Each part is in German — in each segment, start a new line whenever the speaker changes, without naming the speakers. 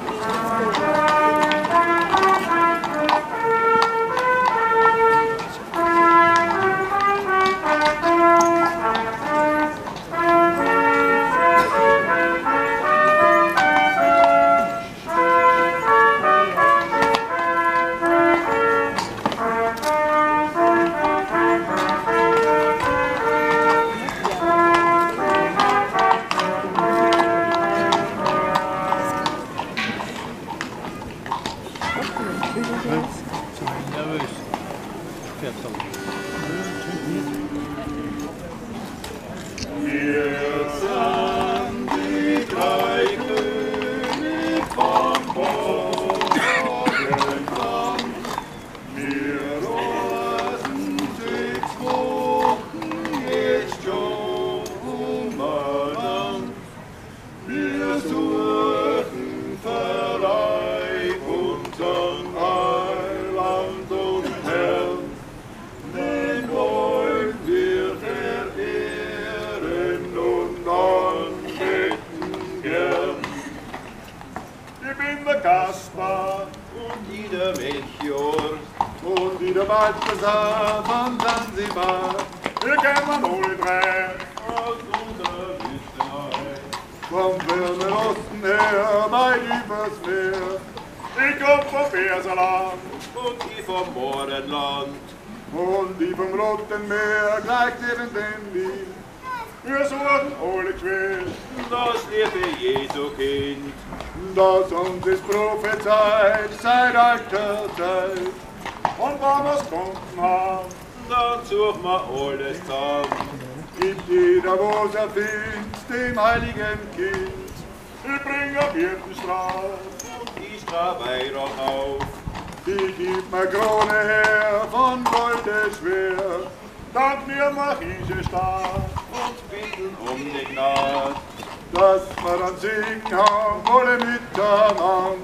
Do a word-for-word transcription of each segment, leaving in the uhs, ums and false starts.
Kaspar und die der Melchior und die der Balthasar von Zanzibar. Wir kennen alle drei aus unserer Wüstenei. Vom fernen Osten her, weit übers Meer. Ich komm vom Perserland und die vom Mordenland und die vom Roten Meer gleich neben dem Nil. Wir suchen alle Quellen, das liebe Jesu Kind, das uns ist prophezeit seit alter Zeit. Und wenn wir's gefunden haben, dann suchen wir alles zusammen. Gibt jeder, wo's erfindet, dem heiligen Kind. Ich bring am vierten Straf und ich traf Weihrauch auf. Die gibt mir Krone her von Golde schwer. Dank mir mach ich es stark und bitten um die Gnade, dass wir dann singen haben, alle miteinander.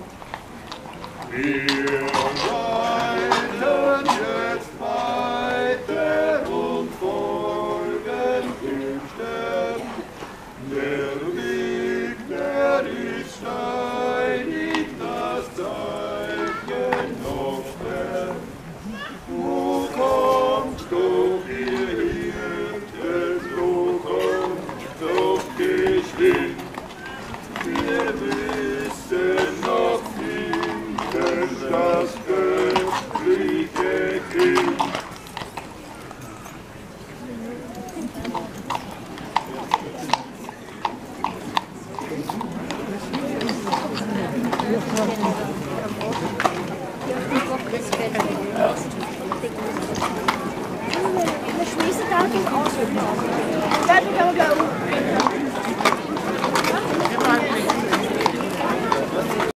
Wir reiten jetzt weiter und folgen dem Stern. Der Weg, der ist steinig, das Zeichen noch fern. Wo kommst du, ihr Hirten, wo kommt doch geschwind? Wir müssen noch finden das göttliche Kind.
Der Schweißertag ist ausgegangen.